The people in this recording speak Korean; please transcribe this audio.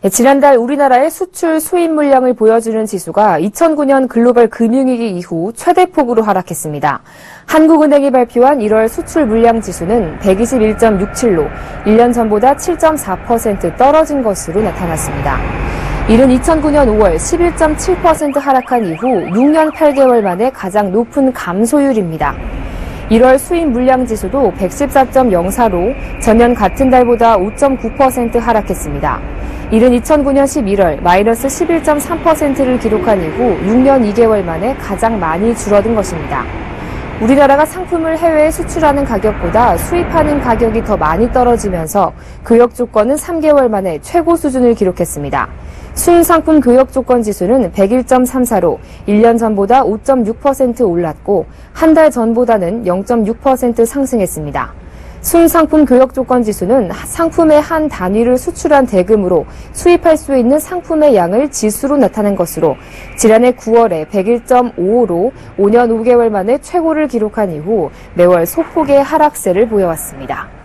지난달 우리나라의 수출 수입 물량을 보여주는 지수가 2009년 글로벌 금융위기 이후 최대폭으로 하락했습니다. 한국은행이 발표한 1월 수출 물량 지수는 121.67로 1년 전보다 7.4% 떨어진 것으로 나타났습니다. 이는 2009년 5월 11.7% 하락한 이후 6년 8개월 만에 가장 높은 감소율입니다. 1월 수입 물량 지수도 114.04로 전년 같은 달보다 5.9% 하락했습니다. 이는 2009년 11월 마이너스 11.3%를 기록한 이후 6년 2개월 만에 가장 많이 줄어든 것입니다. 우리나라가 상품을 해외에 수출하는 가격보다 수입하는 가격이 더 많이 떨어지면서 교역 조건은 3개월 만에 최고 수준을 기록했습니다. 순상품 교역 조건 지수는 101.34로 1년 전보다 5.6% 올랐고 한 달 전보다는 0.6% 상승했습니다. 순상품 교역 조건 지수는 상품의 한 단위를 수출한 대금으로 수입할 수 있는 상품의 양을 지수로 나타낸 것으로 지난해 9월에 101.55로 5년 5개월 만에 최고를 기록한 이후 매월 소폭의 하락세를 보여왔습니다.